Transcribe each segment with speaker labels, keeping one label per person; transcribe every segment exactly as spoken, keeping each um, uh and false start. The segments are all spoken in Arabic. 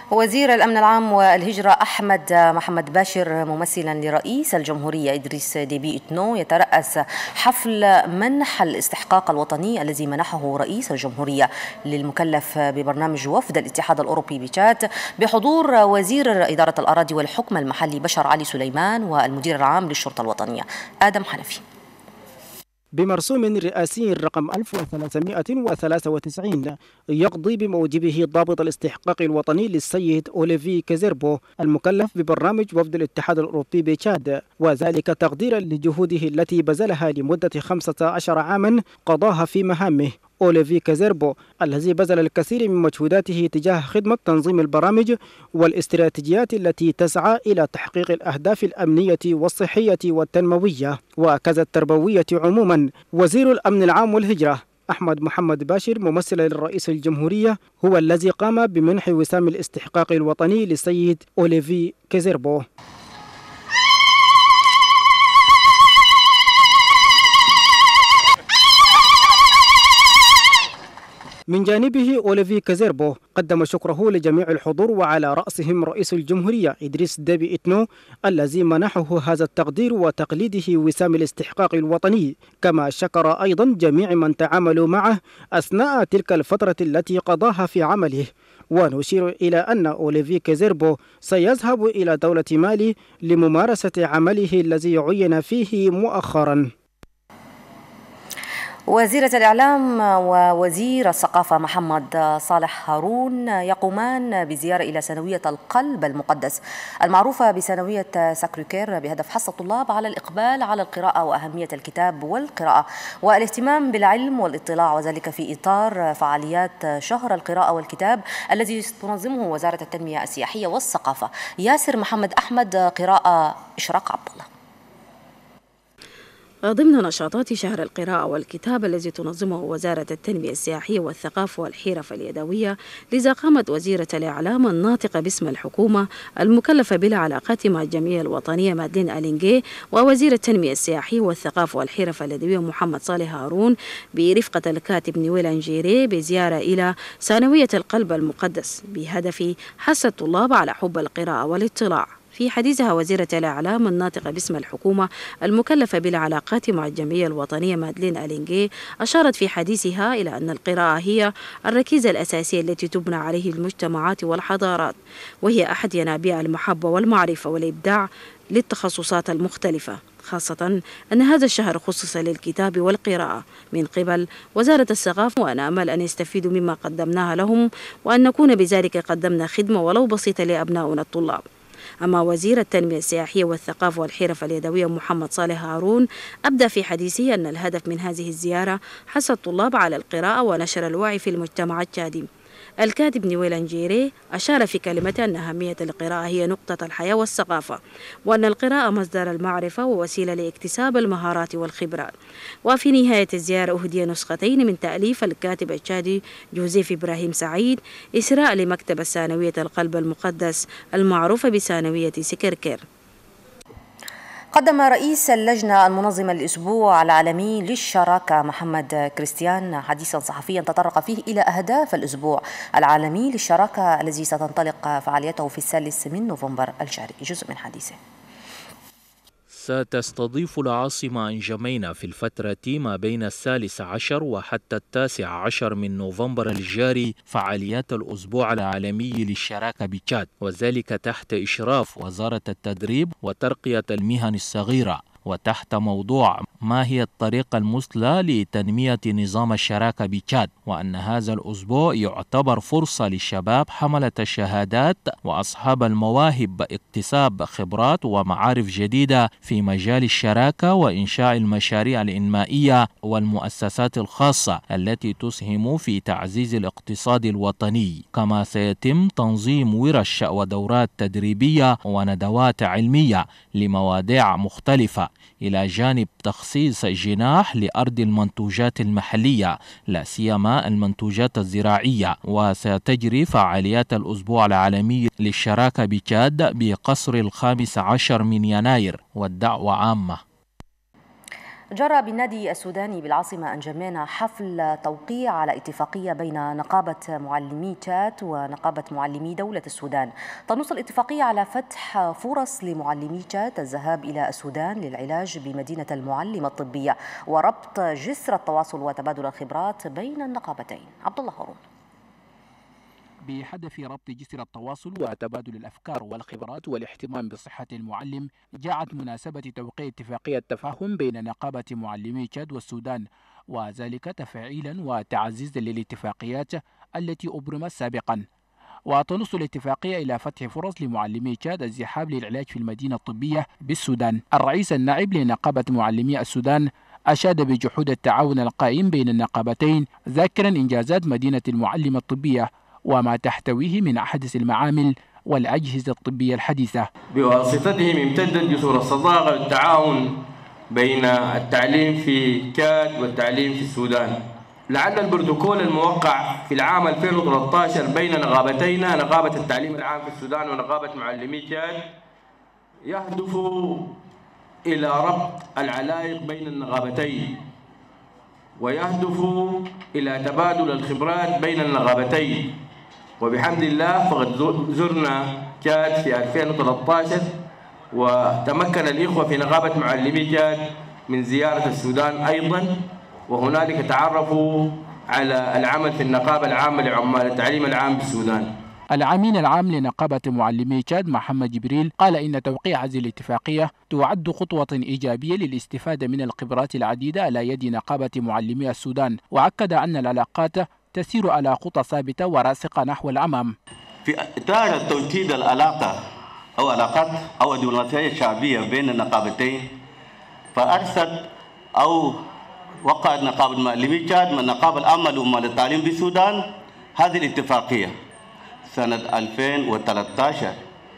Speaker 1: وزير الأمن العام والهجرة أحمد محمد باشر ممثلا لرئيس الجمهورية إدريس ديبي إتنو يترأس حفل منح الاستحقاق الوطني الذي منحه رئيس الجمهورية للمكلف ببرنامج وفد الاتحاد الأوروبي بتشاد بحضور وزير إدارة الأراضي والحكم المحلي بشر علي سليمان والمدير العام للشرطة الوطنية آدم حنفي.
Speaker 2: بمرسوم رئاسي رقم ألف وثلاثمائة وثلاثة وتسعين يقضي بموجبه ضابط الاستحقاق الوطني للسيد أوليفي كيزيربو المكلف ببرنامج وفد الاتحاد الأوروبي بتشاد، وذلك تقديرا لجهوده التي بذلها لمدة خمسة عشر عاما قضاها في مهامه. أوليفي كيزيربو الذي بذل الكثير من مجهوداته تجاه خدمة تنظيم البرامج والاستراتيجيات التي تسعى إلى تحقيق الأهداف الأمنية والصحية والتنموية وكذا التربوية عموما. وزير الأمن العام والهجرة أحمد محمد باشر ممثل للرئيس الجمهورية هو الذي قام بمنح وسام الاستحقاق الوطني للسيد أوليفي كيزيربو. من جانبه أوليفي كيزيربو قدم شكره لجميع الحضور وعلى رأسهم رئيس الجمهورية إدريس ديبي إتنو الذي منحه هذا التقدير وتقليده وسام الاستحقاق الوطني، كما شكر أيضا جميع من تعاملوا معه أثناء تلك الفترة التي قضاها في عمله. ونشير إلى أن أوليفي كيزيربو سيذهب إلى دولة مالي لممارسة عمله الذي عين فيه مؤخرا.
Speaker 1: وزيرة الإعلام ووزير الثقافة محمد صالح هارون يقومان بزيارة إلى ثانوية القلب المقدس المعروفة بثانوية ساكريكير بهدف حث الطلاب على الإقبال على القراءة وأهمية الكتاب والقراءة والاهتمام بالعلم والاطلاع، وذلك في إطار فعاليات شهر القراءة والكتاب الذي تنظمه وزارة التنمية السياحية والثقافة. ياسر محمد أحمد، قراءة إشراق عبد الله.
Speaker 3: ضمن نشاطات شهر القراءة والكتاب الذي تنظمه وزارة التنمية السياحية والثقافة والحرف اليدوية، لذا قامت وزيرة الإعلام الناطقة باسم الحكومة المكلفة بالعلاقات مع الجمعية الوطنية مادلين ألينجي ووزير التنمية السياحية والثقافة والحرف اليدوية محمد صالح هارون برفقة الكاتب نويل أنجيري بزيارة إلى ثانوية القلب المقدس بهدف حث الطلاب على حب القراءة والاطلاع. في حديثها وزيرة الإعلام الناطقة باسم الحكومة المكلفة بالعلاقات مع الجمعية الوطنية مادلين ألينجي أشارت في حديثها إلى أن القراءة هي الركيزة الأساسية التي تبنى عليه المجتمعات والحضارات، وهي أحد ينابيع المحبة والمعرفة والإبداع للتخصصات المختلفة، خاصة أن هذا الشهر خصص للكتاب والقراءة من قبل وزارة الثقافة، وأنا أمل أن يستفيدوا مما قدمناها لهم وأن نكون بذلك قدمنا خدمة ولو بسيطة لأبنائنا الطلاب. أما وزير التنمية السياحية والثقافة والحرف اليدوية محمد صالح هارون أبدى في حديثه أن الهدف من هذه الزيارة حث الطلاب على القراءة ونشر الوعي في المجتمع التشادي. الكاتب نويل أنجيري أشار في كلمته أن أهمية القراءة هي نقطة الحياة والثقافة، وأن القراءة مصدر المعرفة ووسيلة لاكتساب المهارات والخبرات. وفي نهاية الزيارة أهدي نسختين من تأليف الكاتب التشادي جوزيف إبراهيم سعيد إسراء لمكتبة ثانوية القلب المقدس المعروفة بثانوية سكركير.
Speaker 1: قدم رئيس اللجنة المنظمة للأسبوع العالمي للشراكة محمد كريستيان حديثا صحفيا تطرق فيه إلى أهداف الأسبوع العالمي للشراكة الذي ستنطلق فعاليته في الثالث من نوفمبر الجاري. جزء من حديثه.
Speaker 4: ستستضيف العاصمة انجمينا في الفترة ما بين الثالث عشر وحتى التاسع عشر من نوفمبر الجاري فعاليات الأسبوع العالمي للشراكة بتشاد، وذلك تحت إشراف وزارة التدريب وترقية المهن الصغيرة، وتحت موضوع ما هي الطريقة المثلى لتنمية نظام الشراكة بتشاد، وأن هذا الأسبوع يعتبر فرصة للشباب حملة الشهادات وأصحاب المواهب باكتساب خبرات ومعارف جديدة في مجال الشراكة وإنشاء المشاريع الإنمائية والمؤسسات الخاصة التي تسهم في تعزيز الاقتصاد الوطني. كما سيتم تنظيم ورش ودورات تدريبية وندوات علمية لمواضيع مختلفة، إلى جانب تخصيص جناح لأرض المنتوجات المحلية لا سيما المنتوجات الزراعية. وستجري فعاليات الأسبوع العالمي للشراكة بتشاد بقصر الخامس عشر من يناير، والدعوة عامة.
Speaker 1: جرى بالنادي السوداني بالعاصمة أنجمينا حفل توقيع على اتفاقية بين نقابة معلمي تشاد ونقابة معلمي دولة السودان. تنص الاتفاقية على فتح فرص لمعلمي تشاد الذهاب إلى السودان للعلاج بمدينة المعلمة الطبية وربط جسر التواصل وتبادل الخبرات بين النقابتين. عبد الله هارون.
Speaker 2: بهدف ربط جسر التواصل وتبادل الأفكار والخبرات والاهتمام بصحة المعلم، جاءت مناسبة توقيع اتفاقية تفاهم بين نقابة معلمي تشاد والسودان، وذلك تفعيلا وتعزيزا للاتفاقيات التي أبرمت سابقا. وتنص الاتفاقية إلى فتح فرص لمعلمي تشاد الذهاب للعلاج في المدينة الطبية بالسودان. الرئيس النائب لنقابة معلمي السودان أشاد بجهود التعاون القائم بين النقابتين، ذاكرا إنجازات مدينة المعلمة الطبية وما تحتويه من أحدث المعامل والأجهزة الطبية الحديثة.
Speaker 5: بواسطتهم امتدت جسور الصداقة والتعاون بين التعليم في تشاد والتعليم في السودان. لعل البروتوكول الموقع في العام ألفين وثلاثة عشر بين نقابتينا، نقابة التعليم العام في السودان ونقابة معلمي تشاد، يهدف إلى ربط العلائق بين النقابتين ويهدف إلى تبادل الخبرات بين النقابتين. وبحمد الله فقد زرنا تشاد في ألفين وثلاثة عشر، وتمكن الإخوة في نقابة معلمي تشاد من زيارة السودان أيضا، وهنالك تعرفوا على العمل في النقابة العامة لعمال التعليم العام بالسودان.
Speaker 2: العميد العام لنقابة معلمي تشاد محمد جبريل قال إن توقيع هذه الاتفاقية تعد خطوة إيجابية للاستفادة من الخبرات العديدة على يد نقابة معلمي السودان، وأكد أن العلاقات تسير على خطى ثابتة وراسخة نحو الأمام.
Speaker 6: في إطار توكيد العلاقة أو علاقات أو الدبلوماسية الشعبية بين النقابتين، فأرسلت أو وقعت نقابة معلمي تشاد من النقابة العامة لعمال التعليم بالسودان هذه الاتفاقية سنة ألفين وثلاثة عشر،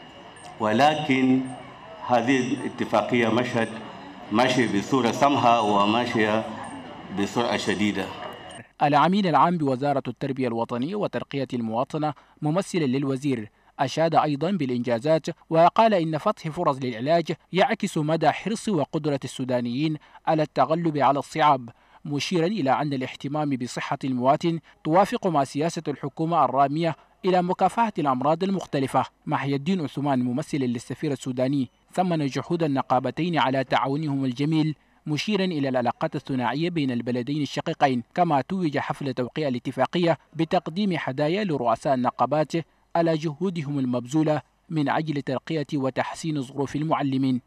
Speaker 6: ولكن هذه الاتفاقية مشهد ماشية بصورة سمحة وماشية بسرعة شديدة.
Speaker 2: العميد العام بوزارة التربية الوطنية وترقية المواطنة ممثلا للوزير أشاد أيضا بالإنجازات، وقال إن فتح فرص للعلاج يعكس مدى حرص وقدرة السودانيين على التغلب على الصعاب، مشيرا إلى أن الاهتمام بصحة المواطن توافق مع سياسة الحكومة الرامية إلى مكافحة الأمراض المختلفة. محي الدين عثمان ممثل للسفير السوداني ثمن جهود النقابتين على تعاونهم الجميل، مشيرا إلى العلاقات الثنائية بين البلدين الشقيقين. كما توج حفل توقيع الاتفاقية بتقديم هدايا لرؤساء النقابات على جهودهم المبذولة من أجل ترقية وتحسين ظروف المعلمين.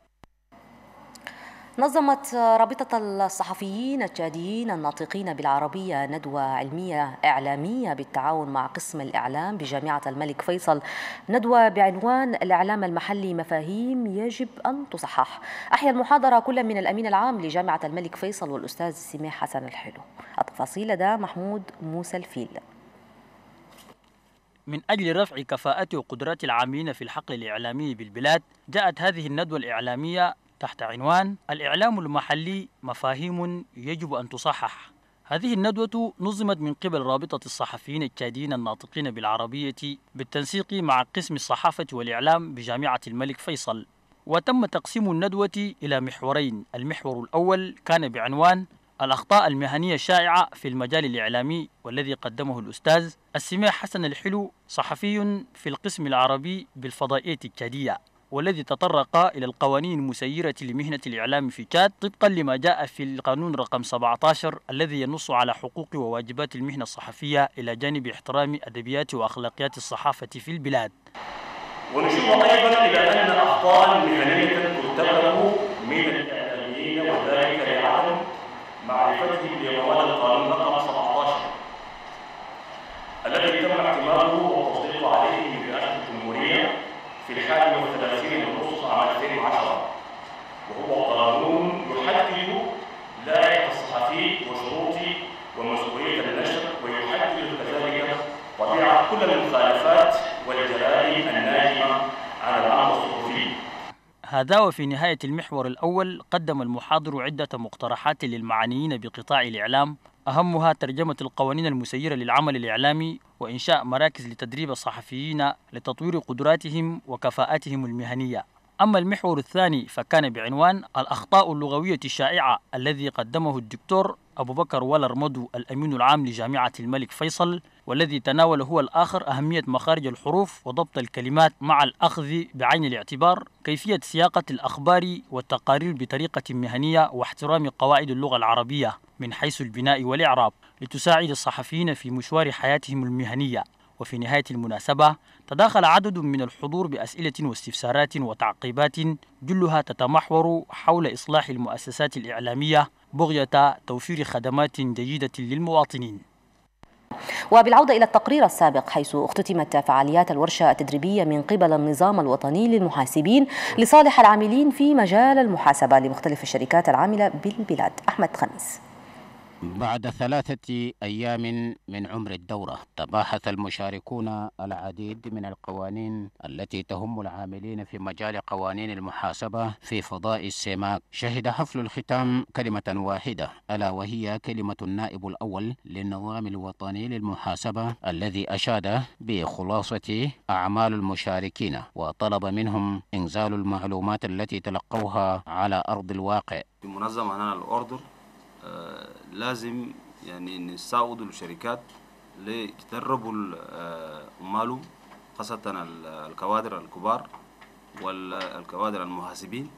Speaker 1: نظمت رابطة الصحفيين التشاديين الناطقين بالعربية ندوة علمية إعلامية بالتعاون مع قسم الإعلام بجامعة الملك فيصل، ندوة بعنوان الإعلام المحلي مفاهيم يجب أن تصحح. أحيا المحاضرة كل من الأمين العام لجامعة الملك فيصل والأستاذ سميح حسن الحلو. التفاصيل لدى محمود موسى الفيل.
Speaker 7: من أجل رفع كفاءة وقدرات العاملين في الحقل الإعلامي بالبلاد، جاءت هذه الندوة الإعلامية تحت عنوان الإعلام المحلي مفاهيم يجب أن تصحح. هذه الندوة نظمت من قبل رابطة الصحفيين التشاديين الناطقين بالعربية بالتنسيق مع قسم الصحافة والإعلام بجامعة الملك فيصل، وتم تقسيم الندوة إلى محورين. المحور الأول كان بعنوان الأخطاء المهنية الشائعة في المجال الإعلامي، والذي قدمه الأستاذ السميح حسن الحلو صحفي في القسم العربي بالفضائية التشادية، والذي تطرق إلى القوانين المسيرة لمهنة الإعلام في تشاد طبقا لما جاء في القانون رقم سبعة عشر الذي ينص على حقوق وواجبات المهنة الصحفية إلى جانب احترام أدبيات وأخلاقيات الصحافة في البلاد.
Speaker 8: ونشير أيضا إلى أن أخطاء مهنية ترتكب من الإعلاميين، وذلك لعدم معرفتهم بمواد القانون رقم سبعة عشر الذي تم اعتماده والتصديق عليه من رئاسة الجمهورية في الحادي والثلاثين من أغسطس عام ألفين وعشرة، وهو قانون يحدد لائحة الصحفي وشروط ومسؤولية النشر، ويحدد كذلك طبيعة كل المخالفات والجرائم الناجمة عن العمل الصحفي.
Speaker 7: هذا وفي نهاية المحور الأول قدم المحاضر عدة مقترحات للمعنيين بقطاع الإعلام، أهمها ترجمة القوانين المسيرة للعمل الإعلامي وإنشاء مراكز لتدريب الصحفيين لتطوير قدراتهم وكفاءاتهم المهنية. أما المحور الثاني فكان بعنوان الأخطاء اللغوية الشائعة الذي قدمه الدكتور أبو بكر ولر مدو الأمين العام لجامعة الملك فيصل، والذي تناول هو الآخر أهمية مخارج الحروف وضبط الكلمات مع الأخذ بعين الاعتبار كيفية سياقة الأخبار والتقارير بطريقة مهنية واحترام قواعد اللغة العربية من حيث البناء والإعراب لتساعد الصحفيين في مشوار حياتهم المهنية. وفي نهاية المناسبة تداخل عدد من الحضور بأسئلة واستفسارات وتعقيبات جلها تتمحور حول إصلاح المؤسسات الإعلامية بغية توفير خدمات جيدة للمواطنين.
Speaker 1: وبالعودة إلى التقرير السابق حيث اختتمت فعاليات الورشة التدريبية من قبل النظام الوطني للمحاسبين لصالح العاملين في مجال المحاسبة لمختلف الشركات العاملة بالبلاد. أحمد خميس.
Speaker 9: بعد ثلاثة أيام من عمر الدورة تباحث المشاركون العديد من القوانين التي تهم العاملين في مجال قوانين المحاسبة في فضاء السيماك. شهد حفل الختام كلمة واحدة ألا وهي كلمة النائب الأول للنظام الوطني للمحاسبة الذي أشاد بخلاصة أعمال المشاركين وطلب منهم إنزال المعلومات التي تلقوها على أرض الواقع.
Speaker 10: في منظمة هنا الأردن آه لازم يعني نساعدوا الشركات ليتدربوا عمالهم خاصة الكوادر الكبار والكوادر المحاسبين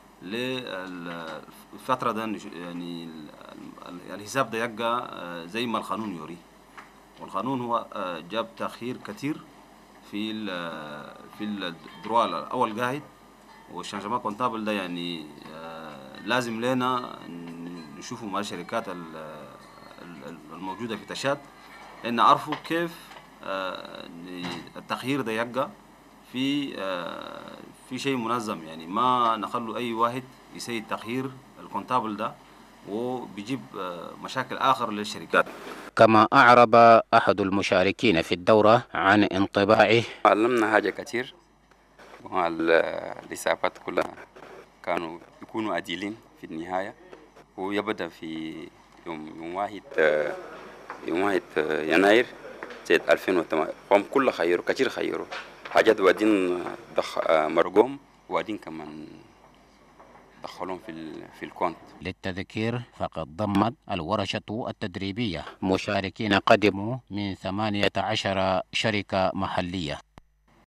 Speaker 10: للفترة ده. يعني الحساب ده يبقى زي ما القانون يوري، والقانون هو جاب تأخير كثير في ال في الدروا الأول قاعد، والشانجمان كونتابل ده يعني لازم لنا نشوفوا مع الشركات الموجودة في تشاد إن نعرفوا كيف التغيير ده يبقى في في شيء منظم، يعني ما نخلوا أي واحد يسوي التغيير الكونتابل ده وبيجيب مشاكل آخر للشركات.
Speaker 9: كما أعرب أحد المشاركين في الدورة عن انطباعه.
Speaker 11: علمنا حاجة كتير، والحسابات كلها كانوا يكونوا عديلين في النهاية، ويبدأ في يوم يوم واحد يوم واحد يناير سنة ألفين وثمانية. قام كل خيروا كتير خيروا حاجات وادين دخ مرقوم وادين كمان دخلهم في في الكونت.
Speaker 9: للتذكير فقد ضمت الورشة التدريبية مشاركين قدموا من ثمانية عشر شركة محلية.